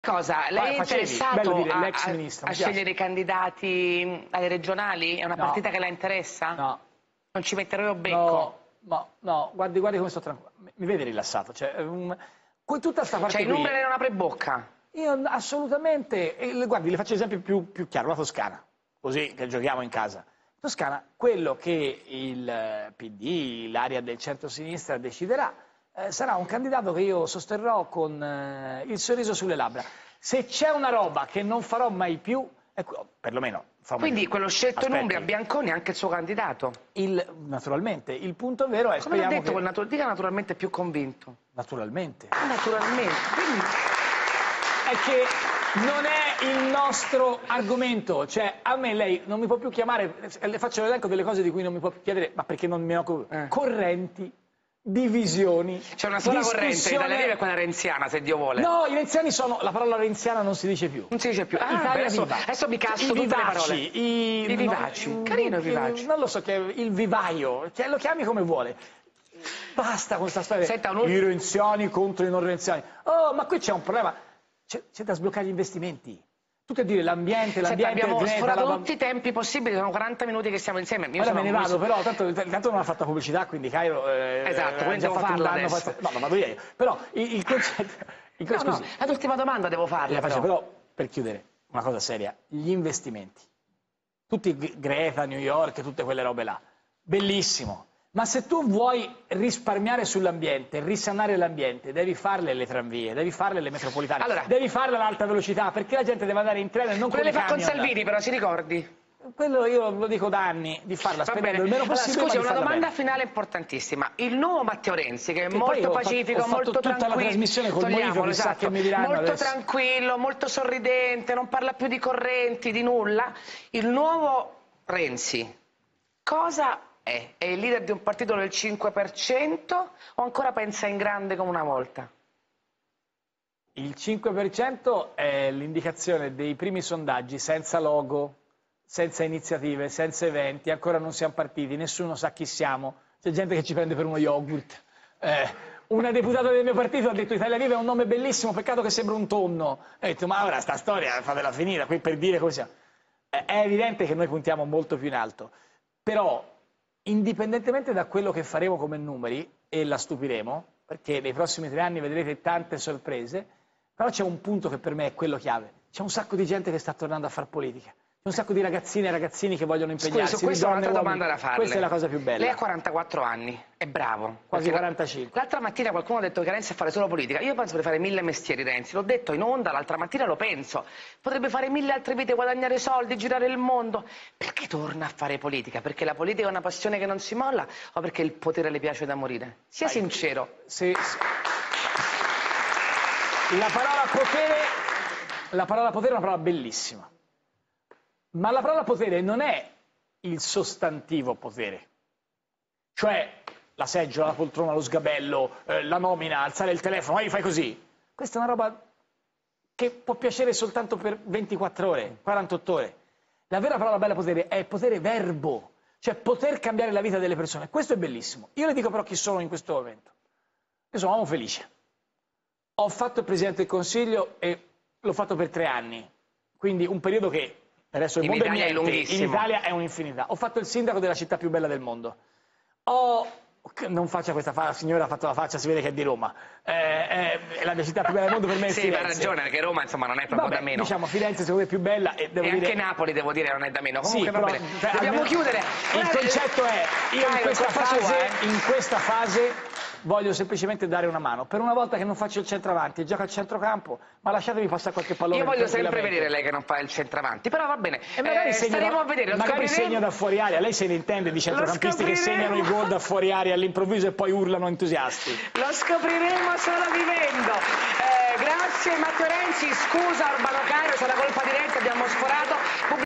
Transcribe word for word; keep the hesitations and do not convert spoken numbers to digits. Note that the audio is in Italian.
Cosa? Lei è interessato dire, a, l'ex a, ministro, a scegliere i candidati alle regionali? È una no. partita che la interessa? No. Non ci metterò io becco? No, no, no, guardi, guardi come sto tranquillo. Mi vede rilassato? Cioè, um, tutta sta parte cioè, qui... i numeri non apre bocca? Io assolutamente... Eh, guardi, le faccio l'esempio più, più chiaro, la Toscana, così che giochiamo in casa. Toscana, quello che il P D, l'area del centro-sinistra deciderà, eh, sarà un candidato che io sosterrò con eh, il sorriso sulle labbra. Se c'è una roba che non farò mai più, ecco, perlomeno... Quindi quello scelto Aspetti. in Umbria, Bianconi, è anche il suo candidato? Il, naturalmente, il punto vero è... Come l'ha detto che... quel natu dica naturalmente più convinto? Naturalmente. Naturalmente, quindi... È che non è il nostro argomento, cioè a me lei non mi può più chiamare, le faccio l'elenco delle cose di cui non mi può più chiedere, ma perché non me ne occupo, eh. correnti, divisioni, c'è una sola corrente, Italia Viva è quella renziana, se Dio vuole. No, i renziani sono, la parola renziana non si dice più. Non si dice più. Ah, Italia beh, adesso, Viva. adesso mi casso I tutte vivaci, le parole. I, I vivaci. No, carino i vivaci. Non lo so, che il vivaio, cioè, lo chiami come vuole. Basta con questa storia. Senta, un... I renziani contro i non renziani. Oh, ma qui c'è un problema. C'è da sbloccare gli investimenti. Tu che dire l'ambiente, l'ambiente... Abbiamo Greta, sforato la... tutti i tempi possibili, sono quaranta minuti che siamo insieme. Io Ora me ne vado, molto... però tanto, tanto non ha fatto pubblicità, quindi Cairo... Eh, esatto, quindi devo farlo adesso. Fatto... No, non vado io. Però il, il concetto... Il no, no, l'ultima domanda devo farla, la però. Faccio, però, per chiudere, una cosa seria. Gli investimenti. Tutti Greta, New York, tutte quelle robe là. Bellissimo. Ma se tu vuoi risparmiare sull'ambiente, risanare l'ambiente, devi farle le tranvie, devi farle le metropolitane, allora, devi farle all'alta velocità, perché la gente deve andare in treno e non con i camion. Quello le fa con Salvini, però, si ricordi? Quello io lo dico da anni, di farla spendendo il meno possibile. Allora, scusi, una domanda bene. finale importantissima. Il nuovo Matteo Renzi, che è che molto ho pacifico, fatto, ho molto fatto tutta tranquillo, la trasmissione con Molino, esatto, che mi diranno molto adesso. tranquillo, molto sorridente, non parla più di correnti, di nulla. Il nuovo Renzi, cosa è? È il leader di un partito del cinque per cento o ancora pensa in grande come una volta? Il cinque per cento è l'indicazione dei primi sondaggi senza logo, senza iniziative, senza eventi, ancora non siamo partiti, nessuno sa chi siamo, c'è gente che ci prende per uno yogurt. Eh, una deputata del mio partito ha detto Italia Viva è un nome bellissimo, peccato che sembra un tonno. E ho detto ma ora sta storia fatela finita, qui per dire come siamo. Eh, è evidente che noi puntiamo molto più in alto, però indipendentemente da quello che faremo come numeri, e la stupiremo, perché nei prossimi tre anni vedrete tante sorprese, però c'è un punto che per me è quello chiave, c'è un sacco di gente che sta tornando a fare politica. C'è un sacco di ragazzine e ragazzini che vogliono impegnarsi. Scusi, su questo ho un'altra domanda da farle. Questa è la cosa più bella. Lei ha quarantaquattro anni, è bravo. Quasi quarantacinque. L'altra mattina qualcuno ha detto che Renzi sa fare solo politica. Io penso di fare mille mestieri, Renzi. L'ho detto in onda, l'altra mattina lo penso. Potrebbe fare mille altre vite, guadagnare soldi, girare il mondo. Perché torna a fare politica? Perché la politica è una passione che non si molla o perché il potere le piace da morire? Sia Vai. sincero. Se, se... La parola potere, la parola potere è una parola bellissima. Ma la parola potere non è il sostantivo potere, cioè la seggiola, la poltrona, lo sgabello, eh, la nomina, alzare il telefono, e fai così. Questa è una roba che può piacere soltanto per ventiquattro ore, quarantotto ore. La vera parola bella potere è potere verbo, cioè poter cambiare la vita delle persone. Questo è bellissimo. Io le dico però chi sono in questo momento. Io sono un uomo felice. Ho fatto il Presidente del Consiglio e l'ho fatto per tre anni, quindi un periodo che... Adesso il mondo è niente, in Italia è un'infinità. Ho fatto il sindaco della città più bella del mondo. Ho... Non faccia questa faccia, la signora ha fatto la faccia, si vede che è di Roma. Eh, è la mia città più bella del mondo per me è sì, Firenze. Sì, ha ragione, perché Roma insomma non è proprio vabbè, da meno. Diciamo, Firenze secondo me è più bella e devo e dire... anche Napoli, devo dire, non è da meno. Comunque sì, va però, bene. Cioè, Dobbiamo almeno... chiudere. Il concetto è, io in questa, fase, sua, eh? in questa fase voglio semplicemente dare una mano. Per una volta che non faccio il centravanti e gioco al centrocampo, ma lasciatemi passare qualche pallone. Io voglio sempre vedere lei che non fa il centravanti, però va bene. E magari eh, staremo da, a vedere, lo magari scopriremo. segno da fuori aria, lei se ne intende di centrocampisti che segnano i gol da fuori aria all'improvviso e poi urlano entusiasti. Lo scopriremo solo vivendo. Eh, grazie Matteo Renzi, scusa Urbano Cairo, c'è la colpa di Renzi, abbiamo sforato.